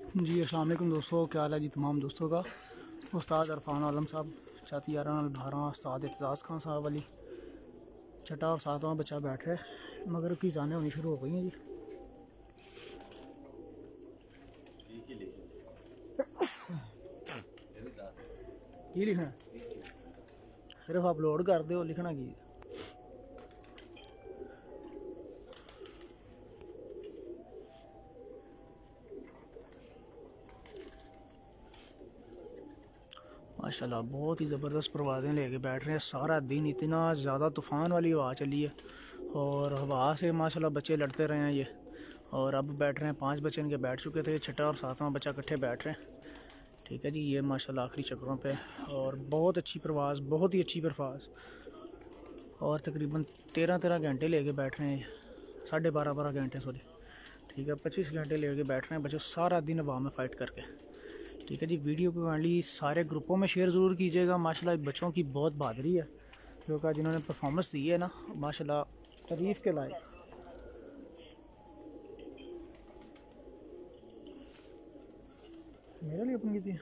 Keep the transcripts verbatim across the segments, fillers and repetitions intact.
जी अस्सलाम वालेकुम दोस्तों, क्या हाल है जी तमाम दोस्तों का। उस्ताद इरफान आलम साहब, चाती याराना बारह, उस्ताद एतजाज़ खान साहब वाली छठा और सातवां बच्चा बैठ रहा है। मगर की जाने होनी शुरू हो गई हैं जी। की लिखना सिर्फ अपलोड कर दो, लिखना की माशाल्लाह बहुत ही ज़बरदस्त परवाज़ें लेके बैठ रहे हैं। सारा दिन इतना ज़्यादा तूफ़ान वाली हवा चली है और हवा से माशाल्लाह बच्चे लड़ते रहे हैं ये। और अब बैठ रहे हैं, पांच बच्चे इनके बैठ चुके थे, छठा और सातवां बच्चा इकट्ठे बैठ रहे हैं। ठीक है जी, ये माशाल्लाह आखिरी चक्रों पे और बहुत अच्छी परवाज़, बहुत ही अच्छी परवाज़। और तकरीबन तेरह तेरह घंटे लेके बैठ रहे हैं, साढ़े बारह बारह घंटे सॉरी ठीक है, पच्चीस घंटे लेके बैठ रहे हैं बच्चे सारा दिन हवा में फ़ाइट करके। ठीक है जी, वीडियो को वाली सारे ग्रुपों में शेयर ज़रूर कीजिएगा। माशाल्लाह बच्चों की बहुत बहादुरी है जो कि जिन्होंने परफॉर्मेंस दी है ना, माशाल्लाह तारीफ़ के लायक। मेरे लिए अपनी की थी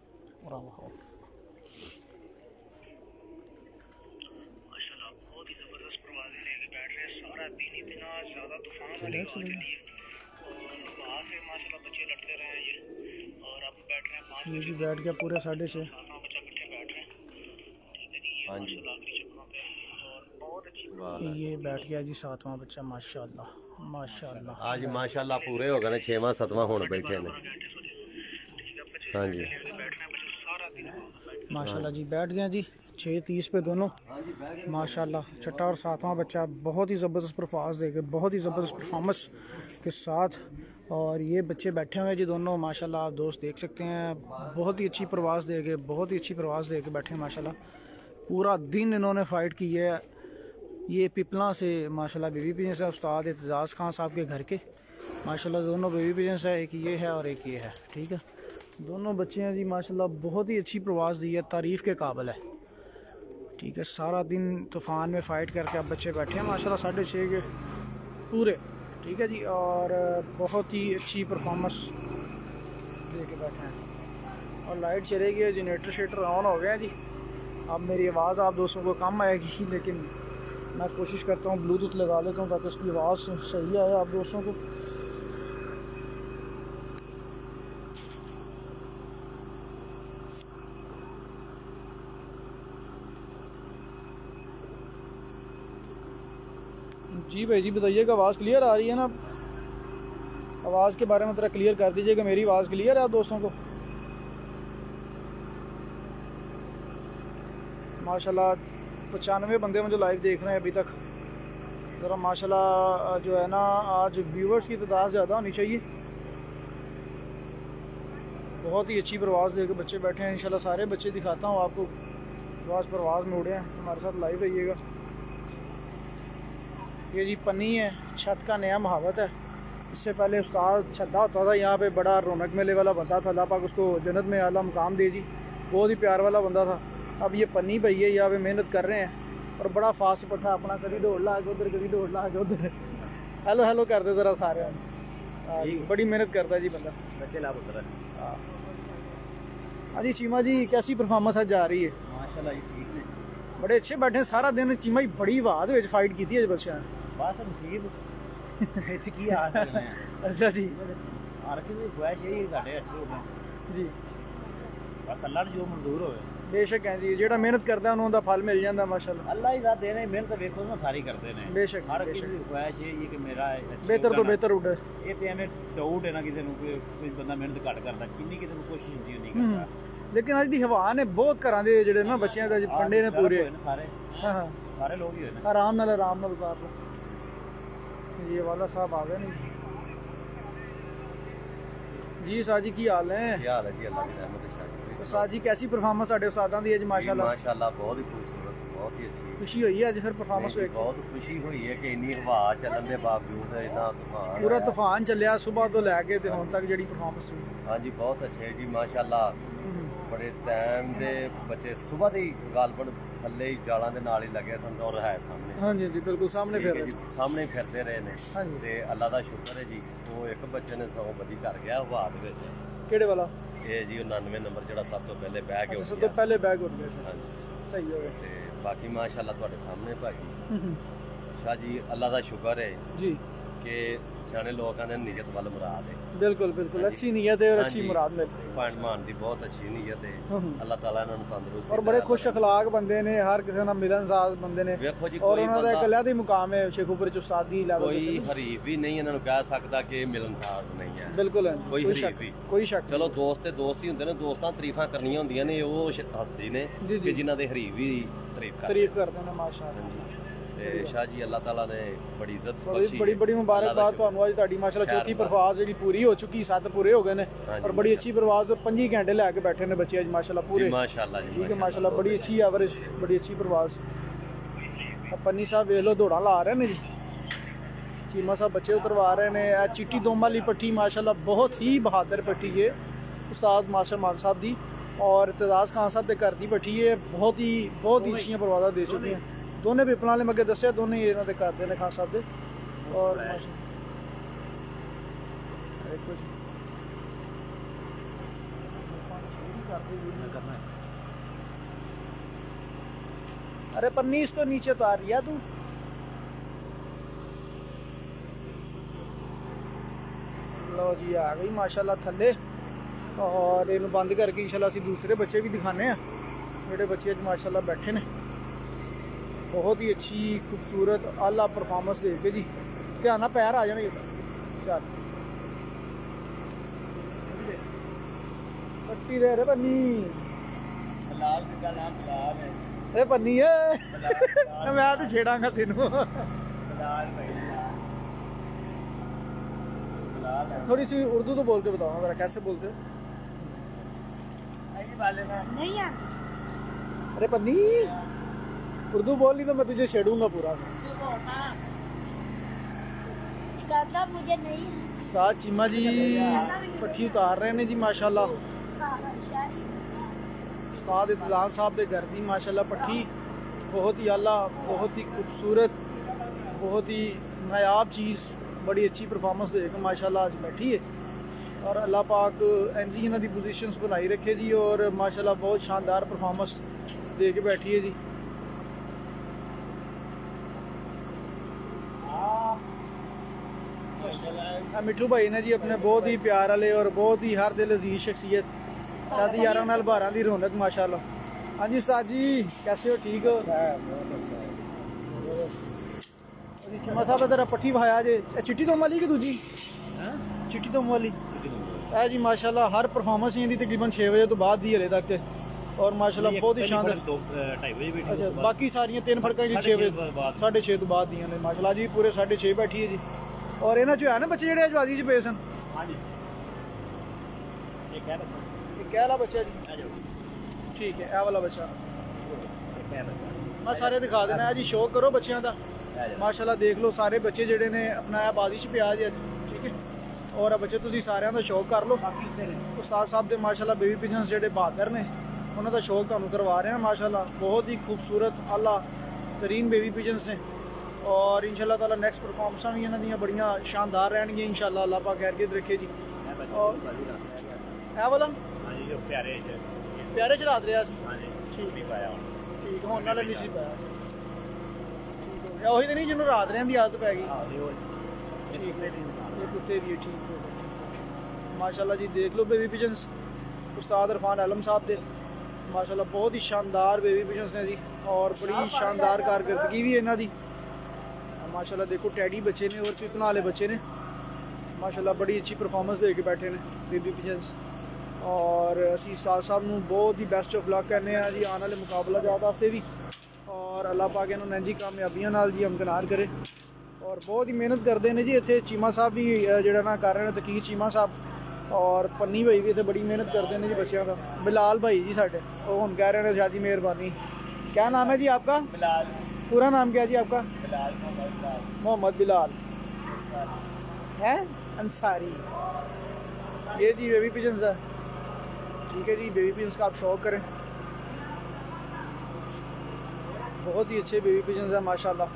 माशाल्लाह बहुत ही ज़बरदस्त परवाज़ें लेके बैठ रहे हैं। सारा दिन इतना ज़्यादा तूफान वाली हवा चली है और वहाँ से माशाल्लाह बच्चे लड़ते रहे हैं ये। और अब बैठ रहे हैं पाँच बजे बैठ गया पूरे साढ़े छः सातवां बच्चा इकट्ठे बैठ रहे हैं। ठीक है जी, ये माशाल्लाह आखिरी चक्रों पे और बहुत अच्छी ये बैठ गया जी सातवां बच्चा माशाल्लाह माशाल्लाह। आज माशाल्लाह पूरे हो गए ने, छेवां सतवां होने बैठे ने। हाँ जी माशाल्लाह जी बैठ गया जी छः तीस पे दोनों माशाल्लाह। छठा और सातवां बच्चा बहुत ही ज़बरदस्त परफॉर्मेंस देके, बहुत ही ज़बरदस्त परफॉर्मेंस के साथ। और ये बच्चे बैठे हुए हैं जी दोनों माशाल्लाह, आप दोस्त देख सकते हैं, बहुत ही अच्छी परवाज़ देके, बहुत ही अच्छी परवाज़ देके बैठे हैं माशाल्लाह। पूरा दिन इन्होंने फ़ाइट की है। ये पिपला से माशाल्लाह बेबी पिजन्स है, उस्ताद एतजाज़ खान साहब के घर के माशाल्लाह दोनों बेबी पिजन्स है, एक ये है और एक ये है। ठीक है, दोनों बच्चे हैं जी माशाल्लाह, बहुत ही अच्छी परवाज़ दी है, तारीफ़ के काबिल है। ठीक है, सारा दिन तूफ़ान में फ़ाइट करके अब बच्चे बैठे हैं माशाल्लाह साढ़े छः के पूरे। ठीक है जी, और बहुत ही अच्छी परफॉर्मेंस दे के बैठे हैं। और लाइट चलेगी, जनरेटर शेटर ऑन हो गया जी। अब मेरी आवाज़ आप दोस्तों को कम आएगी, लेकिन मैं कोशिश करता हूँ ब्लूटूथ लगा लेता हूँ ताकि उसकी आवाज़ सही आए आप दोस्तों को। जी भाई जी बताइएगा, आवाज़ क्लियर आ रही है ना? आवाज़ के बारे में थोड़ा क्लियर कर दीजिएगा, मेरी आवाज़ क्लियर है आप दोस्तों को? माशाल्लाह पचानवे बंदे मुझे लाइव देख रहे हैं अभी तक। ज़रा माशाल्लाह जो है ना, आज व्यूवर्स की तादाद ज़्यादा होनी चाहिए। बहुत ही अच्छी परवाज़ देकर बच्चे बैठे हैं। इंशाल्लाह सारे बच्चे दिखाता हूँ आपको, परवाज़ परवाज़ में उड़े हैं। हमारे साथ लाइव रहिएगा। ये जी पन्नी है, छत का नया महावत है। इससे पहले उस्ताद छद्दा होता था यहाँ पे, बड़ा रौनक मेले वाला बंदा था, अल्लाह पाक उसको जन्नत में आला मुकाम दे जी, बहुत ही प्यार वाला बंदा था। अब ये पन्नी भई है, यहाँ पे मेहनत कर रहे हैं और बड़ा फास्ट पट्टा अपना, कभी दौड़ ला के उधर, कभी दौड़ ला के उधर। हेलो हेलो कर दे ज़रा सारे, बड़ी मेहनत करता है जी बंदा। बच्चे लाभ उतर हाँ जी चीमा जी, कैसी परफॉर्मेंस जा रही है? माशाल्लाह जी ठीक है, बड़े अच्छे बैठे सारा दिन। चीमा जी बड़ी वाद में फाइट की थी बच्चे बस नसीब इत्थे की आ सकते हैं। अच्छा जी, हर किसी की ख्वाहिश यही है साढ़े अच्छे होने जी, बस अल्लाह ने जो मंजूर होवे। बेशक है जी, जेड़ा मेहनत करता है उन्होंने दा फल मिल जाता माशाल्लाह। अल्लाह ही साथ देने, मेहनत देखो ना सारी करते हैं। बेशक हर किसी की ख्वाहिश यही है कि मेरा बेहतर तो बेहतर उड़े। ये तो एवं डाउट है ना किसी को, कोई बंदा मेहनत घट करता, किन्नी किसी को कोशिश होती नहीं करता। लेकिन अज दी हवा ने बहुत घरां दे जेड़े ना बच्चियां दा फंडे ने पूरे सारे, हां हां सारे लोग ही होए आराम नाल आराम नाल उतार लो। ये वाला साहब आ गए नहीं जी। साजी की हाल है? क्या हाल है जी? अल्लाह की रहमत है। तो साजी कैसी परफॉर्मेंस साडे उस्तादां दी अज? माशाल्लाह माशाल्लाह बहुत ही खूबसूरत, बहुत ही अच्छी खुशी हुई है अज फिर परफॉर्मेंस हुई। बहुत खुशी हुई है कि इन्नी हवा चलन के बावजूद इतना तूफान, पूरा तूफान चलिया सुबह तो लैके ते हुण तक जेड़ी परफॉर्मेंस हुई। हाँ जी बहुत अच्छे जी माशाल्लाह। बड़े टाइम दे बच्चे सुबह दी गालबन थल्ले ही जालां दे नाल ही लगे सन और है सामने। हाँ जी जी बिल्कुल सामने ठीक फिर है जी, सामने ही फिरते रहे ने हाँ जी। ते अल्लाह दा शुक्र है जी वो एक बच्चे ने सौ बदी कर गया हवा दे विच। केड़े वाला? ये जी उनानवे नंबर जिहड़ा सब तो पहले बैग अच्छा हो सब तो गया पहले बैग उठ गया हाँ सी। जी। सही हो गया ते बाकी माशाअल्लाह तुहाडे सामने भाजी शाह जी अल्लाह दा शुक्र है जी कि सियाने लोग आने नीयत वाल मुराद है। बिल्कुल बिल्कुल अच्छी नीयत है और अच्छी मुराद मिल रही है। भैन मान दी बहुत अच्छी नीयत है हम्म। अल्लाह ताला इन्हां नूं तंदुरुस्ती और बड़े खुश अखलाक बंदे ने हर किसी नाल मिलनसार बंदे ने वेखो जी और कोई उन्होंने बंदा कलिया दी मुकाम है शेखुपुर च उस्तादी लेवल कोई पे। हरीफ भी नहीं इन्हां नूं कह सकदा कि मिलनसार नहीं है बिल्कुल है कोई कोई हरीफ शक भी कोई शक चलो दोस्त ते दोस्त ही हुंदे ने दोस्तां तरीफां करनियां हुंदियां ने ओह श- हस्ती ने जी, जी। कि जिन्हां दे हरीफ भी तारीफ करदे तारीफ करते हैं माशाअल्लाह। ते शाह जी अल्लाह ताला ने बड़ी इज्जत बड़ी बख्शी बड़ी बड़ी मुबारकबाद ਤੁਹਾਨੂੰ ਅੱਜ ਤੁਹਾਡੀ ਮਾਸ਼ਾਅੱਲਾ खैर ਚੌਥੀ बात। ਪ੍ਰਵਾਜ਼ ਜਿਹੜੀ ਪੂਰੀ ਹੋ ਚੁੱਕੀ ਸੱਤ ਪੂਰੇ ਹੋ ਗਏ ਨੇ हाँ जी, ਔਰ ਬੜੀ ਅੱਛੀ ਪ੍ਰਵਾਜ਼ ਪੰਜੀ ਘੰਟੇ ਲੈ ਕੇ ਬੈਠੇ ਨੇ ਬੱਚੇ ਅੱਜ ਮਾਸ਼ਾਅੱਲਾ जी ਪੂਰੇ माशाअल्लाह जी ਠੀਕ ਹੈ ਮਾਸ਼ਾਅੱਲਾ ਬੜੀ ਅੱਛੀ ਐਵਰੇਜ ਬੜੀ ਅੱਛੀ ਪ੍ਰਵਾਜ਼। ਆ ਪੰਨੀ ਸਾਹਿਬ ਵੇਖ ਲਓ ਦੌੜਾਂ ਲਾ ਰਹੇ ਨੇ ਜੀ ਚੀਮਾ ਸਾਹਿਬ ਬੱਚੇ ਉਤਰਵਾ ਰਹੇ ਨੇ। ਇਹ ਚਿੱਟੀ ਦੋਮ ਵਾਲੀ ਪੱਠੀ ਮਾਸ਼ਾਅੱਲਾ ਬਹੁਤ ਹੀ ਬਹਾਦਰ ਪੱਠੀ ਹੈ ਉਸਤਾਦ ਮਾਸਟਰ ਮਾਨ ਸਾਹਿਬ ਦੀ ਔਰ ਇਤਜ਼ਾਜ਼ ਖਾਨ ਸਾਹਿਬ ਦੇ ਘਰ ਦੀ ਪੱਠੀ ਹੈ। ਬਹੁਤ ਹੀ ਬਹੁਤ ਹੀ ਅੱਛੀਆਂ ਪ੍ਰਵਾਜ਼ਾਂ ਦੇ ਚੁੱਕੀਆਂ ਦੋਨੇ ਪੀਪਲਾਂ ਵਾਲੇ ਮੱਗੇ ਦੱਸਿਆ ਦੋਨੇ ਹੀ ਇਹਨਾਂ ਦੇ ਘਰ ਦੇ ਨੇ ਖਾਨ ਸਾਹਿਬ ਦੇ ਔਰ ਮਾਸ਼ਾਅੱਲਾ ਦੇਖੋ ਜੀ अरे पन्नी इसको नीचे उतार रिया तू। लो जी आ गई माशाल्लाह थल्ले और इन्हू बंद करके इंशाल्लाह असीं दूसरे बच्चे भी दिखाने हैं जेह्ड़े बच्चे अज माशाल्लाह बैठे ने बहुत ही अच्छी खूबसूरत आला परफॉर्मेंस दे के जी ध्यान नाल पैर आ जाने चल पट्टी दे रे पन्नी लाल सिक्का नाम लाल है अरे पन्नी है मैं तो छेड़ांगा तेनू। लाल भाई लाल है थोड़ी सी उर्दू तो बोल के बताओ जरा कैसे बोलते हो? आई वाले ना नहीं आ अरे पन्नी उर्दू बोल ली तो मैं तुझे छेड़ूंगा पूरा। कहता मुझे नहीं उस्ताद चीमा जी पट्ठी उतार रहे हैं जी माशाल्लाह। उस्ताद इतलान साहब के घर की माशाल्लाह पट्ठी बहुत ही आला बहुत ही खूबसूरत बहुत ही नायाब चीज़ बड़ी अच्छी परफॉर्मेंस दे के माशाल्लाह आज बैठी है और अल्लाह पाक एन जी इन्हों की पोजीशंस बनाई रखे जी और माशाल्लाह बहुत शानदार परफॉर्मेंस दे के बैठी है जी। मिठू भाई ने जी अपने बहुत ही प्यार वाले और बहुत ही हर दिल अजीज शख्सियत शादी यार नाल बारह की रौनक माशाल्लाह। हाँ जी उस्ताद जी कैसे हो ठीक हो? चीमा साहब इधर पट्ठी भाया जे चिट्टी दोम वाली कि दूजी चिट्टी दोम वाली है जी माशाल्लाह हर परफॉर्मेंस इनकी तकरीबन छः बजे तो बाद दी हले तक और माशाल्लाह बहुत ही शानदार। ढाई बजे भी अच्छा बाकी सारियां तीन फड़कां जी छः बजे साढ़े छः तो बाद दियां ने माशाल्लाह जी पूरे साढ़े छः बैठी है जी और इन्हां चो है ना बच्चे जेह्ड़े अजवादी च पे सन। हाँ जी ये क्या है ਇਹ ਕਹਿ ਲਾ ਬੱਚਾ ਜੀ आ जाओ ਠੀਕ ਹੈ ਇਹ ਵਾਲਾ ਬੱਚਾ ये क्या है ਮੈਂ ਸਾਰੇ ਦਿਖਾ ਦੇਣਾ ਜੀ ਸ਼ੌਕ ਕਰੋ ਬੱਚਿਆਂ ਦਾ ਮਾਸ਼ਾਅੱਲਾ ਦੇਖ ਲਓ ਸਾਰੇ ਬੱਚੇ ਜਿਹੜੇ ਨੇ ਆਪਣਾ ਇਹ ਬਾਜ਼ੀ 'ਚ ਪਿਆ ਜੀ ਅੱਜ ਠੀਕ ਹੈ ਔਰ ਆ ਬੱਚੇ ਤੁਸੀਂ ਸਾਰਿਆਂ ਦਾ ਸ਼ੌਕ ਕਰ ਲਓ। ਉਸਤਾਦ ਸਾਹਿਬ ਦੇ ਮਾਸ਼ਾਅੱਲਾ ਬੇਬੀ ਪਿਜਨਸ ਜਿਹੜੇ ਬਹਾਦਰ ਨੇ ਉਹਨਾਂ ਦਾ ਸ਼ੌਕ ਤੁਹਾਨੂੰ ਕਰਵਾ ਰਹੇ ਹਾਂ ਮਾਸ਼ਾਅੱਲਾ ਬਹੁਤ ਹੀ ਖੂਬਸੂਰਤ ਆਲਾ ਤਰੀਨ ਬੇਬੀ ਪਿਜਨਸ ਨੇ और इंशाल्लाह ताला नेक्स्ट परफॉर्मेंसां भी इन्हां दियां बड़ियां शानदार रहणगियां इंशाल्लाह अल्लाह पाक खैर रखे जी। और ਇਹ वाला हाँ जी जो प्यारे है प्यारे च रात रहा सी हाँ जी ठीक नहीं पाया ठीक होने वाले नहीं सी पाया ठीक हो ਉਹੀ ਤਾਂ ਨਹੀਂ ਜਿਹਨੂੰ ਰਾਤ ਰਹਿਣ ਦੀ ਆਦਤ ਪੈ ਗਈ हाँ जी वो ठीक है ਇਹ ਕੁੱਤੇ ਦੀ ਠੀਕ ਹੋ गई माशाल्लाह जी देख लो बेबी पिजन्स उस्ताद इरफान आलम साहब दे माशाल्लाह बहुत ही शानदार बेबी पिजन्स ने जी और बड़ी शानदार कारकर्दगी भी है इन्हां दी माशाल्लाह। देखो टैडी बच्चे ने और पिपना वाले बच्चे ने माशाल्लाह बड़ी अच्छी परफॉर्मेंस दे के बैठे ने बेबी पिजन्स और असी साल साहब नूं बहुत ही बेस्ट ऑफ लक कहने जी आने वाले मुकाबला जात वास्ते भी और अल्लाह पाक इन्होंने जी कामयाबियां नाल जी हमकनार करे और बहुत ही मेहनत करते हैं जी। इत्थे चीमा साहब भी जिहड़ा ना कर रहे हैं तकीर चीमा साहब और पन्नी भाई भी इत्थे बड़ी मेहनत करते हैं जी बच्चों का। बिलाल भाई जी साढ़े वो हुण कह रहे हैं शादी मेहरबानी क्या नाम है जी आपका? बिलाल पूरा नाम क्या है जी आपका? बिलाल मोहम्मद बिलाल है अंसारी ये जी बेबी पिजन्स है ठीक है जी, बेबी पिजन्स का आप शौक करें, बहुत ही अच्छे बेबी पिजन्स हैं माशाल्लाह।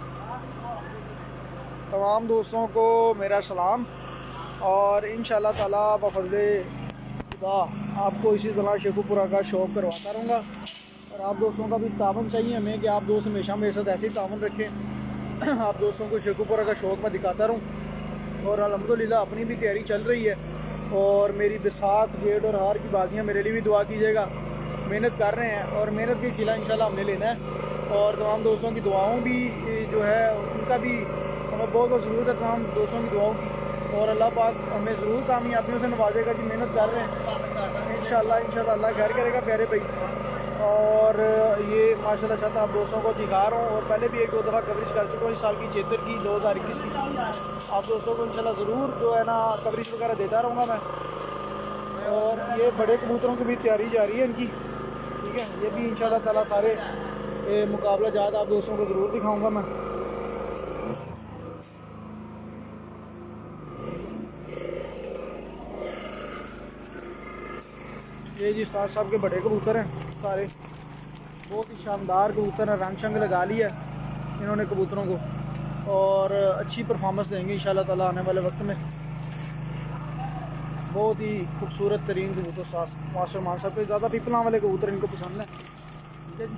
तमाम दोस्तों को मेरा सलाम, और इंशाल्लाह ताला बफज़ले खुदा आपको इसी तरह शेखुपुरा का शौक़ करवाता रहूँगा। और आप दोस्तों का भी तावन चाहिए हमें कि आप दोस्त हमेशा मेरे साथ ऐसे ही तावन रखें। आप दोस्तों को शेखुपुरा का शौक़ मैं दिखाता रहूँ। और अल्हम्दुलिल्लाह अपनी भी तैयारी चल रही है, और मेरी बिसात गेट और हार की बाजियाँ मेरे लिए भी दुआ कीजिएगा। मेहनत कर रहे हैं और मेहनत की सिला इंशाल्लाह हमने लेना है। और तमाम दोस्तों की दुआओं भी जो है उनका भी हमें बहुत बहुत ज़रूरत है, तमाम दोस्तों की दुआओं की। और अल्लाह पाक हमें ज़रूर कामयाबियों से नवाजेगा जी। मेहनत कर रहे हैं इंशाल्लाह इंशाल्लाह अल्लाह घर करेगा प्यारे भाई। और ये माशाल्लाह चाहता आप दोस्तों को दिखा रहा हूँ, और पहले भी एक दो दफ़ा कवरेज कर चुका हूँ इस साल की चेतर की दो हज़ार इक्कीस की। आप दोस्तों को इंशाल्लाह ज़रूर जो है ना कवरेज वगैरह देता रहूँगा मैं। और ये बड़े कबूतरों की भी तैयारी जारी है इनकी, ठीक है। ये भी इंशाल्लाह ताला सारे मुकाबला जात आप दोस्तों को ज़रूर दिखाऊँगा मैं। ये जी उस्ताद साहब के बड़े कबूतर हैं सारे, बहुत ही शानदार कबूतर हैं, रंग शंग लगा लिया इन्होंने कबूतरों को, और अच्छी परफॉर्मेंस देंगे इंशाल्लाह ताला आने वाले वक्त में। बहुत ही खूबसूरत तरीन कबूतर मास्टर मान सकते हैं, ज़्यादा पिपला वाले कबूतर इनको पसंद है, ठीक है जी।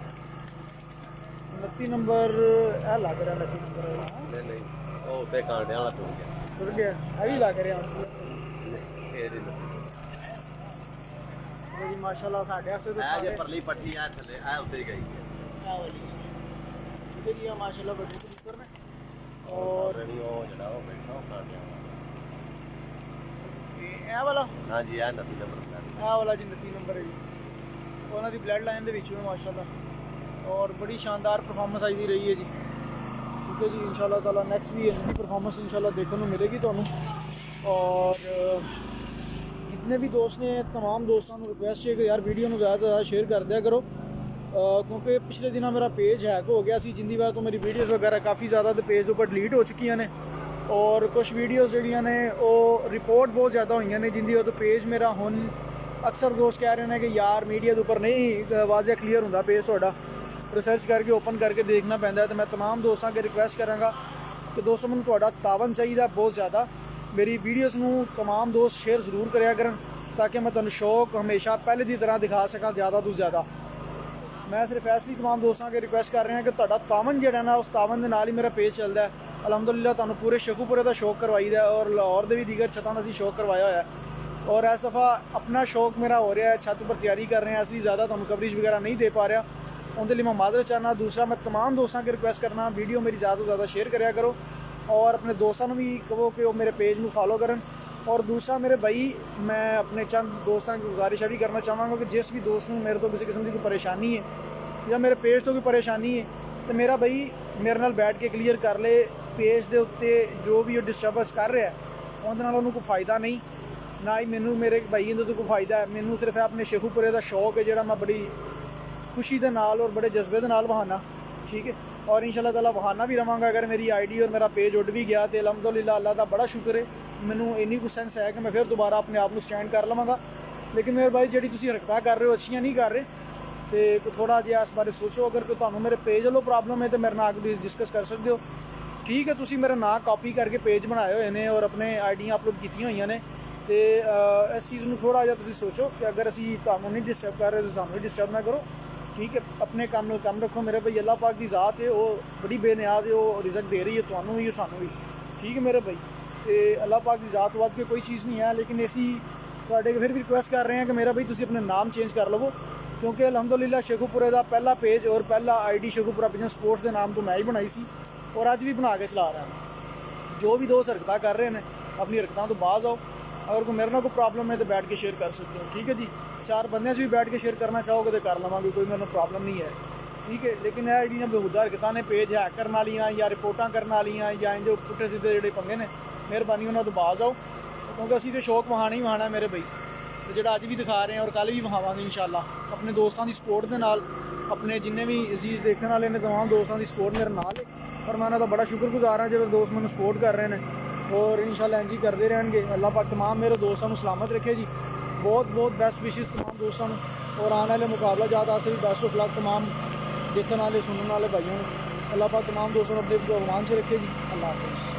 उनतीस नंबर है लग रहा है, उनतीस नंबर नहीं नहीं ओ ते कांटे वाला टूट गया टूट गया है भी लग रहा है जी माशाल्लाह। साढ़े आठ से तो ये परली पट्टी आ थले आ उते ही गई है आ वाली ठीक है जी माशाल्लाह बड़े कबूतर ने। और नहीं ओ जड़ा ओ बैठा कांटे ये ए वाला हां जी आ नती नंबर ए वाला जी उनतीस नंबर है जी, ਉਹਨਾਂ ਦੀ ਬਲੱਡ ਲਾਈਨ ਦੇ ਵਿੱਚੋਂ ਮਾਸ਼ਾਅੱਲਾ, और बड़ी शानदार परफॉर्मेंस आई दी रही है जी, ठीक है जी। इंशाल्लाह ताला नेक्स्ट भी इनकी परफॉर्मेंस इंशाल्लाह देखने को मिलेगी ਤੁਹਾਨੂੰ। और जितने भी दोस्त ने तमाम दोस्तों को रिक्वेस्ट है कि यार वीडियो में ज़्यादा से ज़्यादा शेयर कर दिया करो, क्योंकि पिछले दिनों मेरा पेज हैक हो गया सी, जिंदी बात तो मेरी वीडियोज़ वगैरह काफ़ी ज़्यादा तो पेज ऊपर डिलीट हो चुकी ने, और कुछ वीडियोज़ जड़ियाँ ने वो रिपोर्ट बहुत ज़्यादा हुई ने, जिंदी तो पेज मेरा हुन अक्सर दोस्त कह रहे हैं कि यार मीडिया के उपर नहीं वाज़ह क्लीयर होंदा पेज थोड़ा, रिसर्च करके ओपन करके देखना पैंदा है। तो मैं तमाम दोस्तों के रिक्वेस्ट करांगा कि दोस्तों मैंने थोड़ा तावन चाहिए बहुत ज़्यादा, मेरी वीडियोज़ नूं तमाम दोस्त शेयर ज़रूर कराया करन, ताकि मैं तुहानूं शौक हमेशा पहले की तरह दिखा सका ज़्यादा तो ज़्यादा। मैं सिर्फ ऐसी तमाम दोस्तों के रिक्वेस्ट कर रहे हैं कि तुहाडा तावन जिहड़ा ना उस तावन के नाल ही मेरा पेज चलता है। अलहमदुलिल्लाह तुहानूं पूरे शेखूपुरे का शौक करवाई दा, और लाहौर के भी दीगर छतां का शौक करवाया होया है। और इस दफ़ा अपना शौक मेरा हो रहा है, छत पर तैयारी कर रहे हैं, इसलिए ज़्यादा तुहानूं कवरेज वगैरह नहीं दे पा रहा, उनके लिए मैं माजरत चाहना। दूसरा मैं तमाम दोस्तों की रिक्वेस्ट करना वीडियो मेरी ज़्यादा तो ज़्यादा शेयर कराया करो, और अपने दोस्तों को भी कहो कि वो मेरे पेज में फॉलो करन। और दूसरा मेरे भाई मैं अपने चंद दोस्तों की गुजारिश भी करना चाहूँगा कि जिस भी दोस्त में मेरे तो किसी किस्म की कोई परेशानी है या मेरे पेज तो कोई परेशानी है, तो मेरा भाई मेरे नाल बैठ के क्लीयर कर ले। पेज के उत्ते जो भी डिस्टर्बेंस कर रहा है उहदे नाल उहनूं कोई फ़ायदा नहीं, ना ही मैनू मेरे भाई तो कोई फ़ायदा है। मैनू सिर्फ अपने शेखूपुरे का शौक है जिहड़ा मैं बड़ी खुशी के नाल और बड़े जज्बे के नाल बहाना, ठीक है। और इंशाल्लाह ताला बहाना भी रवांगा। अगर मेरी आईडी और मेरा पेज उड़ भी गया तो अलहमदुलिल्लाह अल्लाह का बड़ा शुक्र है, मैनू इन्नी कुछ सेंस है कि मैं फिर दोबारा अपने आप को स्टैंड कर लवांगा। लेकिन मेरे भाई जी तुसीं हरकतां कर रहे हो अच्छियां नहीं कर रहे, तो थोड़ा जिहा इस बारे सोचो। अगर कोई तुहानूं मेरे पेज वालों प्रॉब्लम है तो मेरे नाल डिस्कस कर सकते हो, ठीक है। तुसीं मेरा नाम कॉपी करके पेज बनाए हुए हैं और अपने आईडियाँ अपलोड कीतियां हुई ने, तो इस चीज़ में थोड़ा जिहा तुसीं सोचो कि अगर असीं तुहानूं नहीं डिस्टर्ब कर रहे तो सानूं भी डिस्टर्ब ना करो, ठीक है। अपने काम में कम रखो। मेरे भाई अल्लाह पाक की ज़ात है, वो बड़ी बेनियाज है, वो रिजक दे रही है तुहानूं भी सानूं भी, ठीक है मेरे भाई। तो अल्लाह पाक की ज़ात वाद की कोई चीज़ नहीं है, लेकिन ऐसी तुहाडे फिर भी रिक्वेस्ट कर रहे हैं कि मेरा भाई तुसीं अपने नाम चेंज कर लवो, क्योंकि अलहमदुलिल्लाह शेखूपुरे का पहला पेज और पहला I D Sheikhupura business sports के नाम तो मैं ही बनाई सी, और अज भी बना के चला रहा हूँ। जो भी दोस्त हरकतां कर रहे हैं अपनी हरकतां तो बाज आओ। अगर कोई मेरे ना कोई प्रॉब्लम है तो बैठ के शेयर कर सकते हो, ठीक है जी। चार बंदे से भी बैठ के शेयर करना चाहोगे तो कर लवांगे, कोई मेरे प्रॉब्लम नहीं है, ठीक है। लेकिन यह जी बेहुदा हरकतां ने पेज हैक करने वालियां या रिपोर्टां करने वालियां या जो पुट्ठे सीधे जोड़े पंगे ने, मेहरबानी उन्होंने तो बाज आओ, क्योंकि असीं तो शौक वहाना ही वहाना है मेरे भाई। तो जो अज भी दिखा रहे हैं और कल भी वहावांगे इंशाल्लाह अपने दोस्तों की सपोर्ट के नाल, अपने जिन्ने भी अजीज़ देखने वाले ने तमाम दोस्तों की सपोर्ट मेरे नाल है। पर मैं उन्होंने बड़ा शुक्रगुजार हाँ जो दोस्त मैंने सपोर्ट कर रहे हैं, और इंशाल्लाह इंज ही करते रहेंगे। अल्लाह पाक तमाम मेरे दोस्तों को सलामत रखे जी। बहुत बहुत बेस्ट विशेस तमाम दोस्तों को और आने वाले मुकाबला जात आसे भी बेस्ट ऑफ लक तमाम देखने वाले सुनने वाले भाइयों को। अल्लाह पाक तमाम दोस्तों को अपने भगवान से रखेगी। अल्लाह हाफ़िज़।